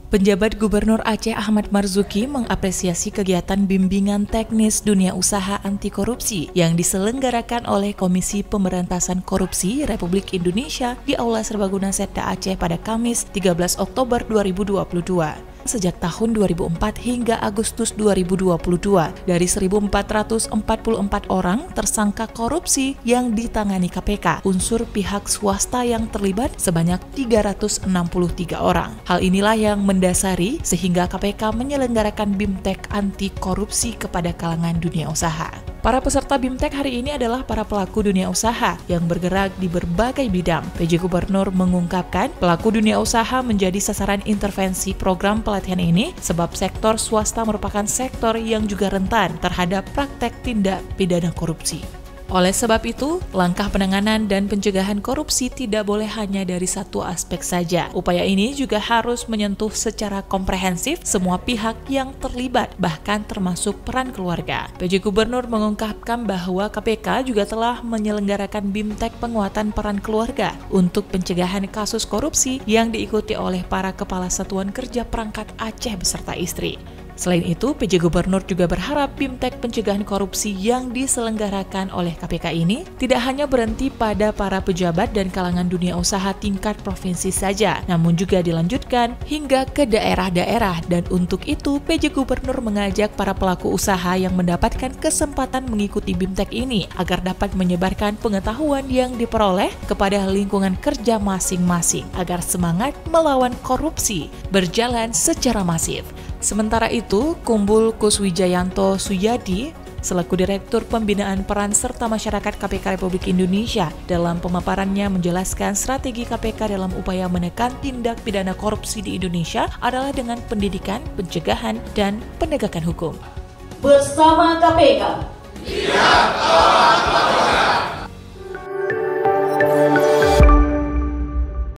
Penjabat Gubernur Aceh Ahmad Marzuki mengapresiasi kegiatan bimbingan teknis dunia usaha anti korupsi yang diselenggarakan oleh Komisi Pemberantasan Korupsi Republik Indonesia di Aula Serbaguna Setda Aceh pada Kamis 13 Oktober 2022. Sejak tahun 2004 hingga Agustus 2022, dari 1.444 orang tersangka korupsi yang ditangani KPK, unsur pihak swasta yang terlibat sebanyak 363 orang. Hal inilah yang mendasari sehingga KPK menyelenggarakan BIMTEK anti korupsi kepada kalangan dunia usaha. Para peserta BIMTEK hari ini adalah para pelaku dunia usaha yang bergerak di berbagai bidang. PJ Gubernur mengungkapkan pelaku dunia usaha menjadi sasaran intervensi program pelatihan ini sebab sektor swasta merupakan sektor yang juga rentan terhadap praktek tindak pidana korupsi. Oleh sebab itu, langkah penanganan dan pencegahan korupsi tidak boleh hanya dari satu aspek saja. Upaya ini juga harus menyentuh secara komprehensif semua pihak yang terlibat, bahkan termasuk peran keluarga. PJ Gubernur mengungkapkan bahwa KPK juga telah menyelenggarakan BIMTEK penguatan peran keluarga untuk pencegahan kasus korupsi yang diikuti oleh para kepala satuan kerja perangkat Aceh beserta istri. Selain itu, PJ Gubernur juga berharap BIMTEK pencegahan korupsi yang diselenggarakan oleh KPK ini tidak hanya berhenti pada para pejabat dan kalangan dunia usaha tingkat provinsi saja, namun juga dilanjutkan hingga ke daerah-daerah. Dan untuk itu, PJ Gubernur mengajak para pelaku usaha yang mendapatkan kesempatan mengikuti BIMTEK ini agar dapat menyebarkan pengetahuan yang diperoleh kepada lingkungan kerja masing-masing agar semangat melawan korupsi berjalan secara masif. Sementara itu, Kumbul Kuswijayanto Suyadi, selaku Direktur Pembinaan Peran Serta Masyarakat KPK Republik Indonesia, dalam pemaparannya menjelaskan strategi KPK dalam upaya menekan tindak pidana korupsi di Indonesia adalah dengan pendidikan, pencegahan, dan penegakan hukum. Bersama KPK.